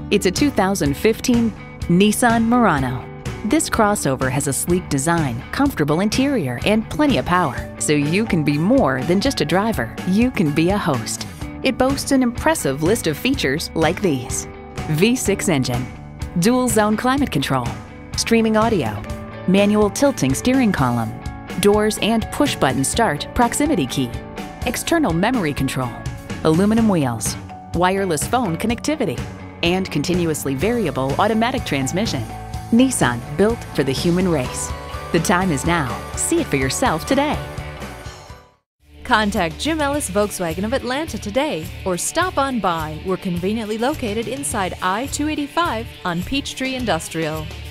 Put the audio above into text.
It's a 2015 Nissan Murano. This crossover has a sleek design, comfortable interior, and plenty of power, so you can be more than just a driver. You can be a host. It boasts an impressive list of features like these: V6 engine, dual zone climate control, streaming audio, manual tilting steering column, doors and push-button start proximity key, external memory control, aluminum wheels, wireless phone connectivity, and continuously variable automatic transmission. Nissan, built for the human race. The time is now. See it for yourself today. Contact IJim Ellis Volkswagen of Atlanta today or stop on by. We're conveniently located inside I-285 on Peachtree Industrial.